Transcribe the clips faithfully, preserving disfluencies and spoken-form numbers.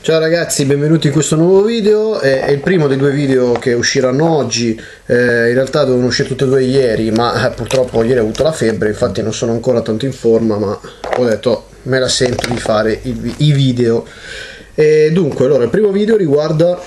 Ciao ragazzi, benvenuti in questo nuovo video. È il primo dei due video che usciranno oggi. Eh, in realtà dovevano uscire tutti e due ieri, ma eh, purtroppo ieri ho avuto la febbre, infatti non sono ancora tanto in forma, ma ho detto me la sento di fare i, i video. E dunque, allora, il primo video riguarda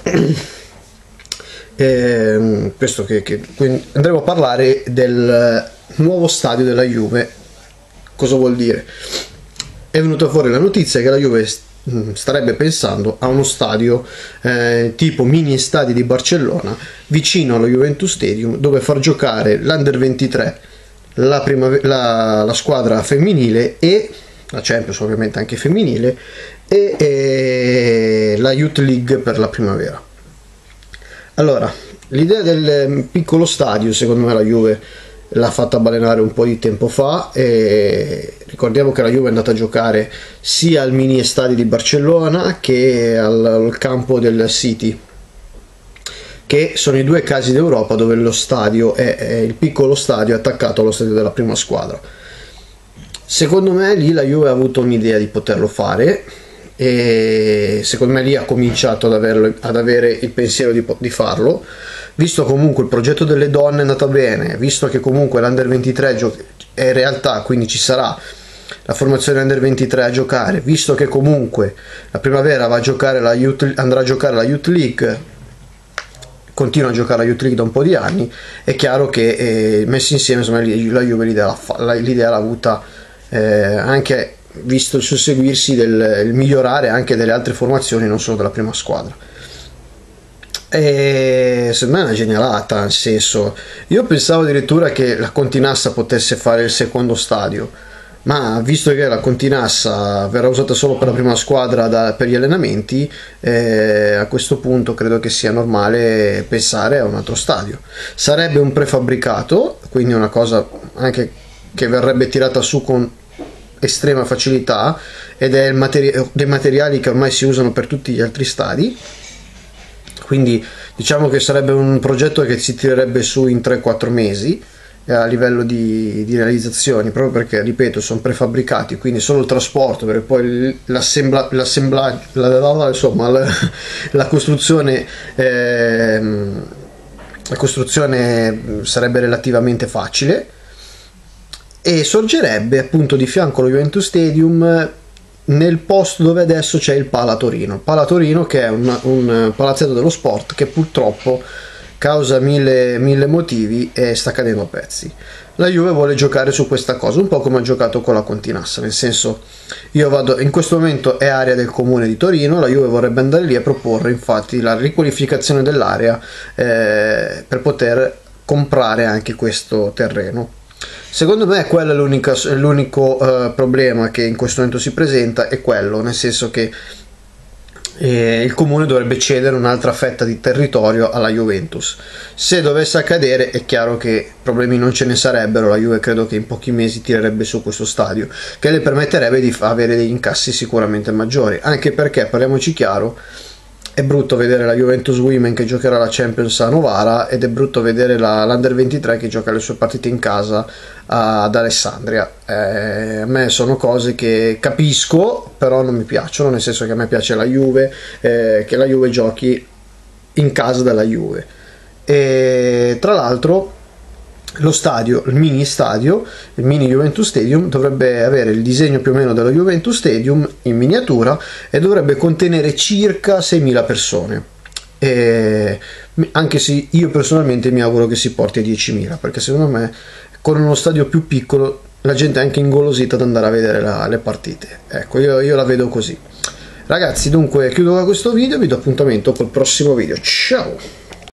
eh, questo che, che andremo a parlare del nuovo stadio della Juve. Cosa vuol dire? È venuta fuori la notizia che la Juve starebbe pensando a uno stadio eh, tipo mini stadi di Barcellona vicino allo Juventus Stadium, dove far giocare l'Under ventitré, la, la, la squadra femminile e la Champions ovviamente anche femminile e, e la Youth League per la primavera. Allora, l'idea del piccolo stadio secondo me la Juve l'ha fatta balenare un po' di tempo fa, e ricordiamo che la Juve è andata a giocare sia al mini stadio di Barcellona che al, al campo del City, che sono i due casi d'Europa dove lo stadio è, è il piccolo stadio attaccato allo stadio della prima squadra. Secondo me lì la Juve ha avuto un'idea di poterlo fare e secondo me lì ha cominciato ad, averlo, ad avere il pensiero di, di farlo, visto comunque il progetto delle donne è andato bene, visto che comunque l'Under ventitré è in realtà, quindi ci sarà la formazione Under ventitré a giocare, visto che comunque la primavera va a giocare la Youth, andrà a giocare la Youth League, continua a giocare la Youth League da un po' di anni, è chiaro che eh, messi insieme insomma, la Juve l'idea l'ha avuta eh, anche visto il susseguirsi del il migliorare anche delle altre formazioni, non solo della prima squadra. E secondo me è una genialata, nel senso, io pensavo addirittura che la Continassa potesse fare il secondo stadio, ma visto che la Continassa verrà usata solo per la prima squadra da, per gli allenamenti, eh, a questo punto credo che sia normale pensare a un altro stadio. Sarebbe un prefabbricato, quindi una cosa anche che verrebbe tirata su con estrema facilità, ed è il materi- dei materiali che ormai si usano per tutti gli altri stadi, quindi diciamo che sarebbe un progetto che si tirerebbe su in tre quattro mesi a livello di, di realizzazioni, proprio perché ripeto sono prefabbricati, quindi solo il trasporto, perché poi l'assembla- l'assemblaggio la, la, la, insomma la, la costruzione eh, la costruzione sarebbe relativamente facile, e sorgerebbe appunto di fianco allo Juventus Stadium nel posto dove adesso c'è il Pala Torino. Il Pala Torino, che è un, un palazzetto dello sport che purtroppo causa mille, mille motivi e sta cadendo a pezzi. La Juve vuole giocare su questa cosa, un po' come ha giocato con la Continassa, nel senso, io vado, in questo momento è area del comune di Torino, la Juve vorrebbe andare lì a proporre infatti la riqualificazione dell'area eh, per poter comprare anche questo terreno. Secondo me quello è l'unico uh, problema che in questo momento si presenta, è quello, nel senso che eh, il comune dovrebbe cedere un'altra fetta di territorio alla Juventus. Se dovesse accadere è chiaro che problemi non ce ne sarebbero, la Juve credo che in pochi mesi tirerebbe su questo stadio, che le permetterebbe di avere degli incassi sicuramente maggiori, anche perché, parliamoci chiaro, è brutto vedere la Juventus Women che giocherà la Champions a Novara, ed è brutto vedere la, l'Under ventitré che gioca le sue partite in casa a, ad Alessandria. Eh, a me sono cose che capisco, però non mi piacciono, nel senso che a me piace la Juve, eh, che la Juve giochi in casa della Juve. E tra l'altro lo stadio, il mini stadio, il mini Juventus Stadium, dovrebbe avere il disegno più o meno dello Juventus Stadium in miniatura e dovrebbe contenere circa seimila persone, e anche se io personalmente mi auguro che si porti a diecimila, perché secondo me con uno stadio più piccolo la gente è anche ingolosita ad andare a vedere la, le partite. Ecco, io, io la vedo così. Ragazzi, dunque chiudo questo video, vi do appuntamento col prossimo video, ciao!